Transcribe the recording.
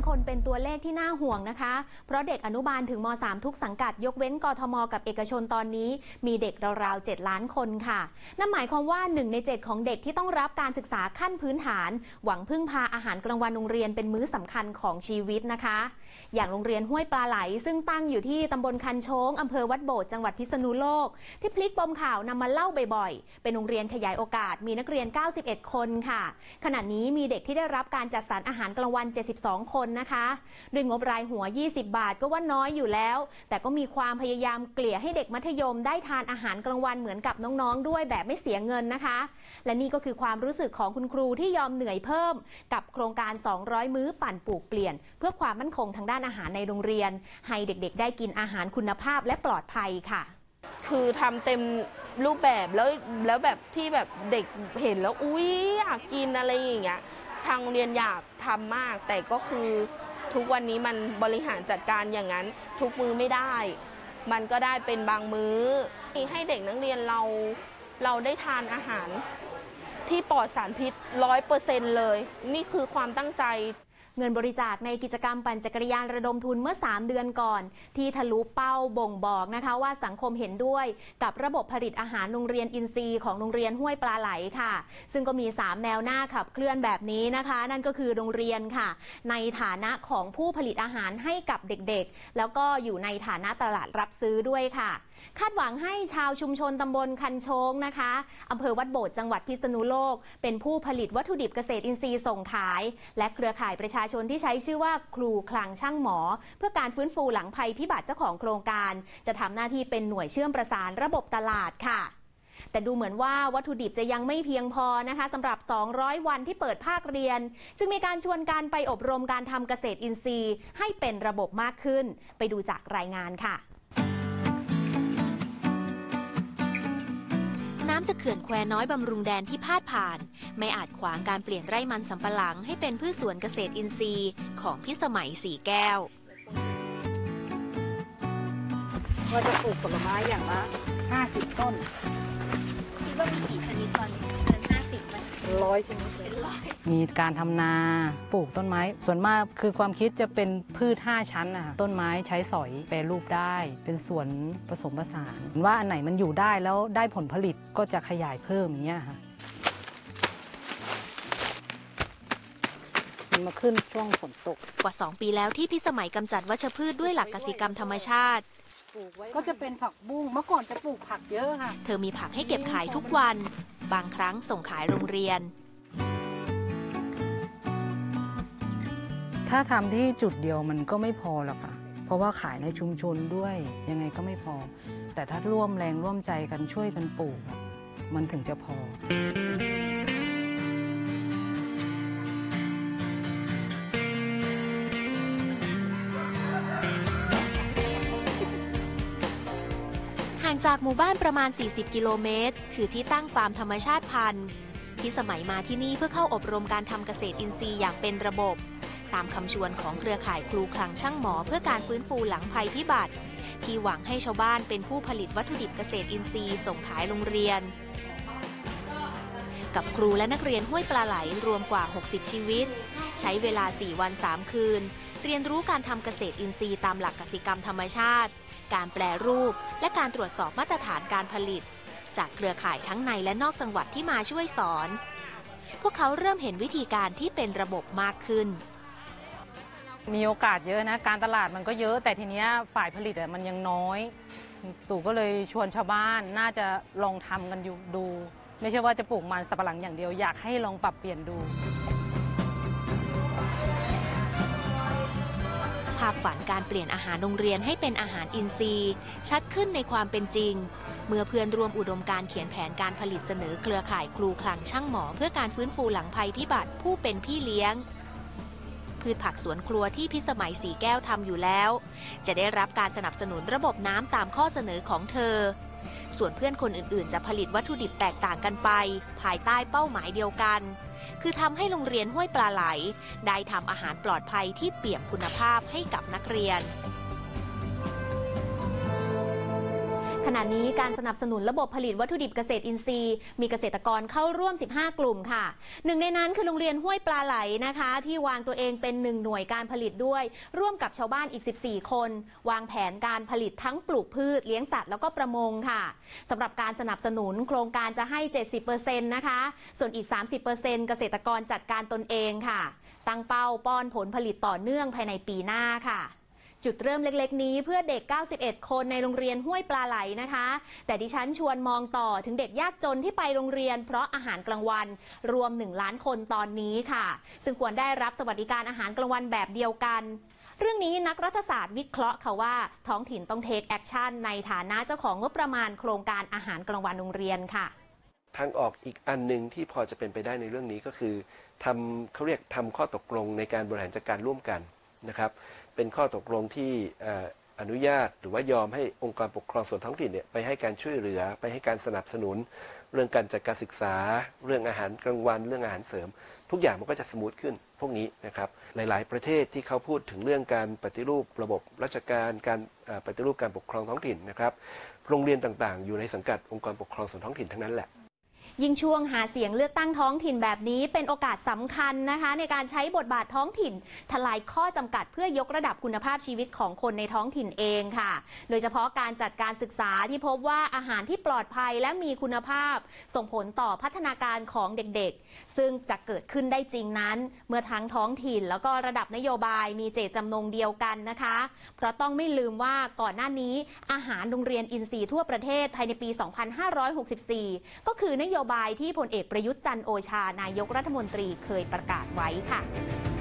คนเป็นตัวเลขที่น่าห่วงนะคะเพราะเด็กอนุบาลถึงม.3 ทุกสังกัดยกเว้นกทม.กับเอกชนตอนนี้มีเด็กราวๆ7 ล้านคนค่ะนั่นหมายความว่า1 ใน 7ของเด็กที่ต้องรับการศึกษาขั้นพื้นฐานหวังพึ่งพาอาหารกลางวันโรงเรียนเป็นมื้อสำคัญของชีวิตนะคะอย่างโรงเรียนห้วยปลาไหลซึ่งตั้งอยู่ที่ตำบลคันโช้งอำเภอวัดโบสถ์จังหวัดพิษณุโลกที่พลิกปมข่าวนำมาเล่าบ่อยๆเป็นโรงเรียนขยายโอกาสมีนักเรียน91คนค่ะขณะนี้มีเด็กที่ได้รับการจัดสรรอาหารกลางวัน72คนนะคะด้วยงบรายหัว20 บาทก็ว่าน้อยอยู่แล้วแต่ก็มีความพยายามเกลี่ยให้เด็กมัธยมได้ทานอาหารกลางวันเหมือนกับน้องๆด้วยแบบไม่เสียเงินนะคะและนี่ก็คือความรู้สึกของคุณครูที่ยอมเหนื่อยเพิ่มกับโครงการ200มื้อปั่นปลูกเปลี่ยนเพื่อความมั่นคงทางด้านอาหารในโรงเรียนให้เด็กๆได้กินอาหารคุณภาพและปลอดภัยค่ะคือทำเต็มรูปแบบแล้วแบบที่แบบเด็กเห็นแล้วอุ๊ยอยากกินอะไรอย่างเงี้ยทางโรงเรียนอยากทำมากแต่ก็คือทุกวันนี้มันบริหารจัดการอย่างนั้นทุกมื้อไม่ได้มันก็ได้เป็นบางมื้อให้เด็กนักเรียนเราได้ทานอาหารที่ปลอดสารพิษ 100% เลยนี่คือความตั้งใจเงินบริจาคในกิจกรรมปั่นจักรยานระดมทุนเมื่อ3 เดือนก่อนที่ทะลุเป้าบ่งบอกนะคะว่าสังคมเห็นด้วยกับระบบผลิตอาหารโรงเรียนอินทรีย์ของโรงเรียนห้วยปลาไหลค่ะซึ่งก็มี3แนวหน้าขับเคลื่อนแบบนี้นะคะนั่นก็คือโรงเรียนค่ะในฐานะของผู้ผลิตอาหารให้กับเด็กๆแล้วก็อยู่ในฐานะตลาดรับซื้อด้วยค่ะคาดหวังให้ชาวชุมชนตำบลคันโช้งนะคะอำเภอวัดโบสถ์จังหวัดพิษณุโลกเป็นผู้ผลิตวัตถุดิบเกษตรอินทรีย์ส่งขายและเครือข่ายประชาชนที่ใช้ชื่อว่าครูคลังช่างหมอเพื่อการฟื้นฟูหลังภัยพิบัติเจ้าของโครงการจะทำหน้าที่เป็นหน่วยเชื่อมประสานระบบตลาดค่ะแต่ดูเหมือนว่าวัตถุดิบจะยังไม่เพียงพอนะคะสำหรับ200 วันที่เปิดภาคเรียนจึงมีการชวนการไปอบรมการทำเกษตรอินทรีย์ให้เป็นระบบมากขึ้นไปดูจากรายงานค่ะน้ำจากเขื่อนแควน้อยบำรุงแดนที่พาดผ่านไม่อาจขวางการเปลี่ยนไร่มันสำปะหลังให้เป็นพืชสวนเกษตรอินทรีย์ของพิสมัยสีแก้วว่าจะปลูกผลไม้อย่างละ50 ต้นคิดว่ามีกี่ชนิดตอนนี้เกิน50ไหม 100 ชนิดเป็น100 มีการทำนาปลูกต้นไม้ส่วนมากคือความคิดจะเป็นพืช5 ชั้นนะคะต้นไม้ใช้สอยแปรรูปได้เป็นสวนผสมผสานว่าอันไหนมันอยู่ได้แล้วได้ผลผลิตก็จะขยายเพิ่มอย่างเงี้ยค่ะมันมาขึ้นช่วงฝนตกกว่า2 ปีแล้วที่พิสมัยกำจัดวัชพืชด้วยหลักกสิกรรมธรรมชาติก็จะเป็นผักบุ้งเมื่อก่อนจะปลูกผักเยอะค่ะเธอมีผักให้เก็บขายทุกวันบางครั้งส่งขายโรงเรียนถ้าทำที่จุดเดียวมันก็ไม่พอหรอกค่ะเพราะว่าขายในชุมชนด้วยยังไงก็ไม่พอแต่ถ้าร่วมแรงร่วมใจกันช่วยกันปลูกมันถึงจะพอห่างจากหมู่บ้านประมาณ40 กิโลเมตรคือที่ตั้งฟาร์มธรรมชาติพันธุ์พิสมัยมาที่นี่เพื่อเข้าอบรมการทำเกษตรอินทรีย์อย่างเป็นระบบตามคำชวนของเครือข่ายครูคลังช่างหมอเพื่อการฟื้นฟูหลังภัยพิบัติที่หวังให้ชาวบ้านเป็นผู้ผลิตวัตถุดิบเกษตรอินทรีย์ส่งขายโรงเรียนกับครูและนักเรียนห้วยปลาไหลรวมกว่า60 ชีวิตใช้เวลา4 วัน 3 คืนเรียนรู้การทำเกษตรอินทรีย์ตามหลักกสิกรรมธรรมชาติการแปรรูปและการตรวจสอบมาตรฐานการผลิตจากเครือข่ายทั้งในและนอกจังหวัดที่มาช่วยสอนพวกเขาเริ่มเห็นวิธีการที่เป็นระบบมากขึ้นมีโอกาสเยอะนะการตลาดมันก็เยอะแต่ทีนี้ฝ่ายผลิตมันยังน้อยตู่ก็เลยชวนชาวบ้านน่าจะลองทำกันดูไม่ใช่ว่าจะปลูกมันสับปะหลังอย่างเดียวอยากให้ลองปรับเปลี่ยนดูภาพฝันการเปลี่ยนอาหารโรงเรียนให้เป็นอาหารอินทรีย์ชัดขึ้นในความเป็นจริงเมื่อเพื่อนร่วมอุดมการเขียนแผนการผลิตเสนอเครือข่ายครูคลังช่างหมอเพื่อการฟื้นฟูหลังภัยพิบัติผู้เป็นพี่เลี้ยงพืชผักสวนครัวที่พิสมัยสีแก้วทำอยู่แล้วจะได้รับการสนับสนุนระบบน้ำตามข้อเสนอของเธอส่วนเพื่อนคนอื่นๆจะผลิตวัตถุดิบแตกต่างกันไปภายใต้เป้าหมายเดียวกันคือทำให้โรงเรียนห้วยปลาไหลได้ทำอาหารปลอดภัยที่เปี่ยมคุณภาพให้กับนักเรียนขณะนี้การสนับสนุนระบบผลิตวัตถุดิบเกษตรอินทรีย์มีเกษตรกรเข้าร่วม15กลุ่มค่ะหนึ่งในนั้นคือโรงเรียนห้วยปลาไหลนะคะที่วางตัวเองเป็น1หน่วยการผลิตด้วยร่วมกับชาวบ้านอีก14คนวางแผนการผลิตทั้งปลูกพืชเลี้ยงสัตว์แล้วก็ประมงค่ะสำหรับการสนับสนุนโครงการจะให้ 70% นะคะส่วนอีก 30% เกษตรกรจัดการตนเองค่ะตั้งเป้าป้อนผลผลิตต่อเนื่องภายในปีหน้าค่ะจุดเริ่มเล็กๆนี้เพื่อเด็ก91คนในโรงเรียนห้วยปลาไหลนะคะแต่ดิฉันชวนมองต่อถึงเด็กยากจนที่ไปโรงเรียนเพราะอาหารกลางวันรวม1ล้านคนตอนนี้ค่ะซึ่งควรได้รับสวัสดิการอาหารกลางวันแบบเดียวกันเรื่องนี้นักรัฐศาสตร์วิเคราะห์ค่ะว่าท้องถิ่นต้องเทคแอคชั่นในฐานะเจ้าของงบประมาณโครงการอาหารกลางวันโรงเรียนค่ะทางออกอีกอันหนึ่งที่พอจะเป็นไปได้ในเรื่องนี้ก็คือเขาเรียกทำข้อตกลงในการบริหารจัดการร่วมกันนะครับเป็นข้อตกลงที่อนุญาตหรือว่ายอมให้องค์กรปกครองส่วนท้องถิ่นเนี่ยไปให้การช่วยเหลือไปให้การสนับสนุนเรื่องการจัดการศึกษาเรื่องอาหารกลางวันเรื่องอาหารเสริมทุกอย่างมันก็จะสมูทขึ้นพวกนี้นะครับหลายๆประเทศที่เขาพูดถึงเรื่องการปฏิรูประบบราชการการปฏิรูปการปกครองท้องถิ่นนะครับโรงเรียนต่างๆอยู่ในสังกัดองค์กรปกครองส่วนท้องถิ่นทั้งนั้นแหละยิ่งช่วงหาเสียงเลือกตั้งท้องถิ่นแบบนี้เป็นโอกาสสำคัญนะคะในการใช้บทบาทท้องถิ่นทลายข้อจำกัดเพื่อยกระดับคุณภาพชีวิตของคนในท้องถิ่นเองค่ะโดยเฉพาะการจัดการศึกษาที่พบว่าอาหารที่ปลอดภัยและมีคุณภาพส่งผลต่อพัฒนาการของเด็กๆซึ่งจะเกิดขึ้นได้จริงนั้นเมื่อทั้งท้องถิ่นแล้วก็ระดับนโยบายมีเจตจำนงเดียวกันนะคะเพราะต้องไม่ลืมว่าก่อนหน้านี้อาหารโรงเรียนอินทรีย์ทั่วประเทศภายในปี 2564 ก็คือนโยบายที่พลเอกประยุทธ์จันทร์โอชานายกรัฐมนตรีเคยประกาศไว้ค่ะ